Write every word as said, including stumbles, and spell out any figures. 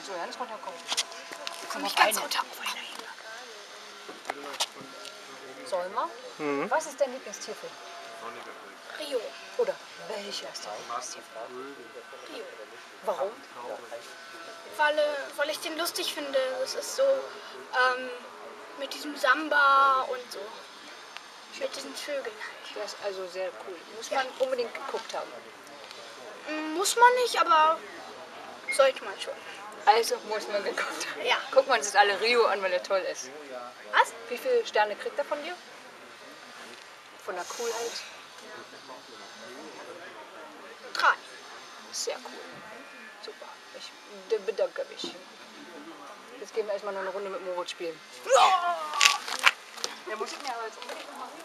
Achso, ganz runterkommen. Komm nicht ganz runter. Sollen wir? Mhm. Was ist dein Lieblingstierfilm? Rio. Oder welcher ist dein Lieblingstierfilm? Rio. Warum? Weil, äh, weil ich den lustig finde. Es ist so ähm, mit diesem Samba und so. Mit diesen Vögeln halt. Der ist also sehr cool. Muss man unbedingt geguckt haben. Mm, Muss man nicht, aber sollte man schon. Also muss man geguckt haben. Ja. Guck mal, uns ist alle Rio an, weil er toll ist. Was? Wie viele Sterne kriegt er von dir? Von der Coolheit? Drei. Sehr cool. Super. Ich bedanke mich. Jetzt gehen wir erstmal noch eine Runde mit Moritz spielen. Der muss ich mir aber jetzt unbedingt noch mal